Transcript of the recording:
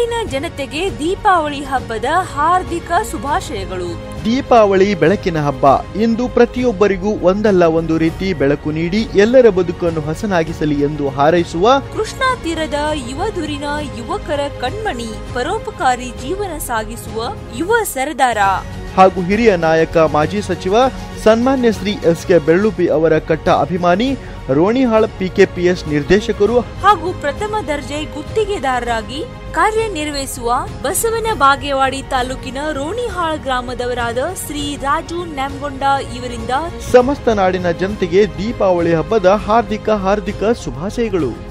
ನಾಡಿನ ಜನತೆಗೆ ದೀಪಾವಳಿ ಹಬ್ಬದ ಹಾರ್ದಿಕ ಶುಭಾಶಯಗಳು. ದೀಪಾವಳಿ ಬೆಳಕಿನ ಹಬ್ಬ. ಇಂದು ಪ್ರತಿಯೊಬ್ಬರಿಗೂ ಒಂದಲ್ಲ ಒಂದು ರೀತಿ ಬೆಳಕು ನೀಡಿ ಎಲ್ಲರ ಬದುಕನ್ನು ಹಸನಾಗಿಸಲಿ ಎಂದು ಹಾರೈಸುವ ಕೃಷ್ಣಾ ತೀರದ ಯುವಧುರಿನ ಯುವಕರ ಕಣ್ಮಣಿ, ಪರೋಪಕಾರಿ ಜೀವನ ಸಾಗಿಸುವ ಯುವ ಸರದಾರ ಹಾಗೂ ಹಿರಿಯ ನಾಯಕ ಮಾಜಿ ಸಚಿವ ಸನ್ಮಾನ್ಯ ಶ್ರೀ ಎಸ್.ಕೆ. ಬೆಳ್ಳುಪಿ ಅವರ ಕಟ್ಟ ಅಭಿಮಾನಿ, ರೋಣಿಹಾಳ್ ಪಿಕೆಪಿಎಸ್ ನಿರ್ದೇಶಕರು ಹಾಗೂ ಪ್ರಥಮ ದರ್ಜೆ ಗುತ್ತಿಗೆದಾರರಾಗಿ ಕಾರ್ಯನಿರ್ವಹಿಸುವ ಬಸವನ ಬಾಗೇವಾಡಿ ತಾಲೂಕಿನ ರೋಣಿಹಾಳ್ ಗ್ರಾಮದವರಾದ ಶ್ರೀ ರಾಜು ನ್ಯಾಮಗೊಂಡ ಇವರಿಂದ ಸಮಸ್ತ ನಾಡಿನ ಜನತೆಗೆ ದೀಪಾವಳಿ ಹಬ್ಬದ ಹಾರ್ದಿಕ ಶುಭಾಶಯಗಳು.